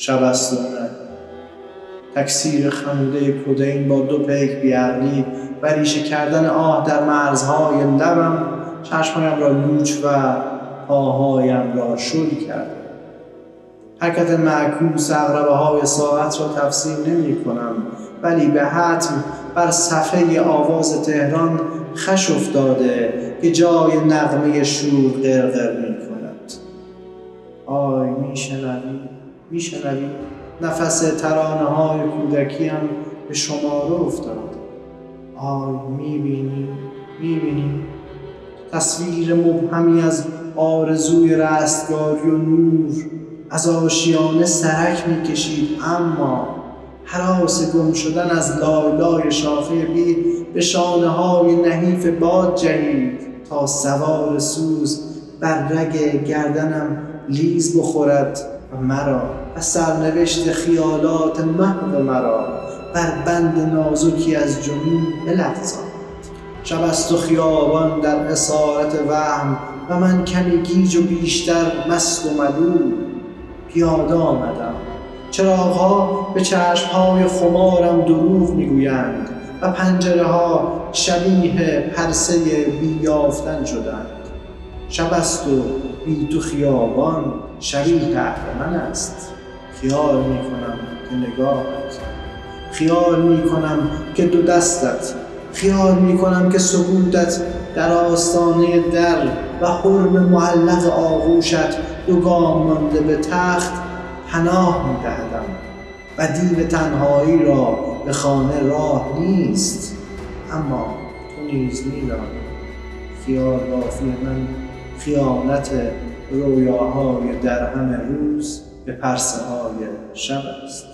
شبستانه. تکثیر خنده کدین با 2 پیک بیعقلی و ریشه کردن آه در مرزهای لبم چشمهایم را لوچ و پاهایم را شل کرد. حرکت معکوس عقربه‌های ساعت را تفسیر نمی کنم، ولی به حتم بر صفحه آواز تهران خش افتاده که جای نغمه شور غرغر می کند. آی میشنوی نفس ترانه های کودکیم به شماره افتاد. آی میبینی تصویر مبهمی از آرزوی رستگاری و نور از آشیانه سرک میکشید، اما هراس گم شدن از لای شاخه بید به شانه های نحیف باد جهید تا سوار سوز بر رگ گردنم لیز بخورد و مرا و سرنوشت خیالات محو مرا بر بند نازکی از جنون بلغزاند. شب است و خیابان در اسارت وهم و من کمی گیج و بیشتر مست و ملول. پیاده آمدم. چراغ‌ها به چشم‌های خمارم دروغ می‌گویند و پنجره‌ها شبیه پرسه بیافتن شدند. شب است و بی تو خیابان شبیه اهرمن است. خیال می‌کنم که نگاهت، خیال می‌کنم که 2 دستت، خیال می‌کنم که سکوتت در آستانه در و حرم معلق آغوشت 2 گام مانده به تخت پناه می‌دهدم و دیو تنهایی را به خانه راه نیست. اما تو نیز می‌دانی خیال بافی من خیانت رویاهای درهم روز به پرسه‌های شب است.